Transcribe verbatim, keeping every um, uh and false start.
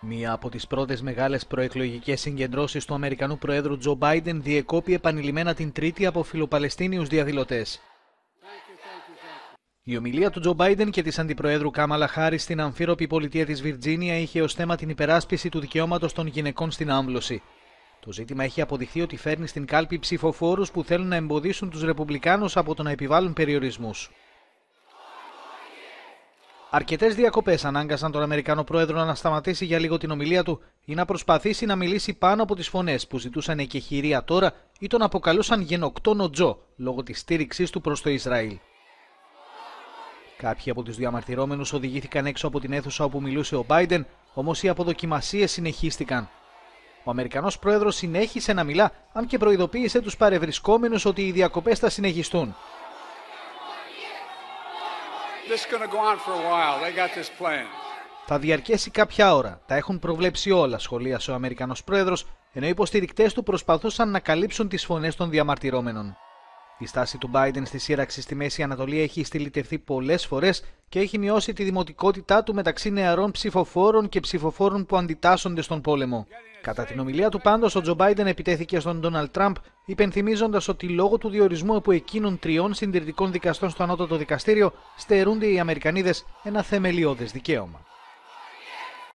Μία από τις πρώτες μεγάλες προεκλογικές συγκεντρώσεις του Αμερικανού Προέδρου Τζο Μπάιντεν διεκόπη επανειλημμένα την Τρίτη από φιλοπαλαιστίνιους διαδηλωτές. Η ομιλία του Τζο Μπάιντεν και της Αντιπροέδρου Κάμαλα Χάρις στην αμφίροπη πολιτεία της Βιρτζίνια είχε ως θέμα την υπεράσπιση του δικαιώματος των γυναικών στην άμβλωση. Το ζήτημα έχει αποδειχθεί ότι φέρνει στην κάλπη ψηφοφόρους που θέλουν να εμποδίσουν τους Ρεπουμπλικάνους από το να επιβάλλουν περιορισμούς. Αρκετές διακοπές ανάγκασαν τον Αμερικανό Πρόεδρο να σταματήσει για λίγο την ομιλία του ή να προσπαθήσει να μιλήσει πάνω από τις φωνές που ζητούσαν εκεχηρία τώρα ή τον αποκαλούσαν γενοκτόνο Τζο λόγω της στήριξής του προς το Ισραήλ. Κάποιοι από τους διαμαρτυρόμενους οδηγήθηκαν έξω από την αίθουσα όπου μιλούσε ο Μπάιντεν, όμως οι αποδοκιμασίες συνεχίστηκαν. Ο Αμερικανός Πρόεδρος συνέχισε να μιλά, αν και προειδοποίησε τους παρευρισκόμενους ότι οι διακοπές θα συνεχιστούν. Θα διαρκέσει κάποια ώρα. Τα έχουν προβλέψει όλα, σχολίασε ο Αμερικανός Πρόεδρος, ενώ οι υποστηρικτές του προσπαθούσαν να καλύψουν τις φωνές των διαμαρτυρόμενων. Η στάση του Μπάιντεν στη σύραξη στη Μέση Ανατολή έχει στυλιτευθεί πολλές φορές και έχει μειώσει τη δημοτικότητά του μεταξύ νεαρών ψηφοφόρων και ψηφοφόρων που αντιτάσσονται στον πόλεμο. Κατά την ομιλία του πάντως, ο Τζο Μπάιντεν επιτέθηκε στον Ντόναλντ Τραμπ, υπενθυμίζοντας ότι λόγω του διορισμού από εκείνων τριών συντηρητικών δικαστών στο Ανώτατο Δικαστήριο στερούνται οι Αμερικανίδες ένα θεμελιώδες δικαίωμα.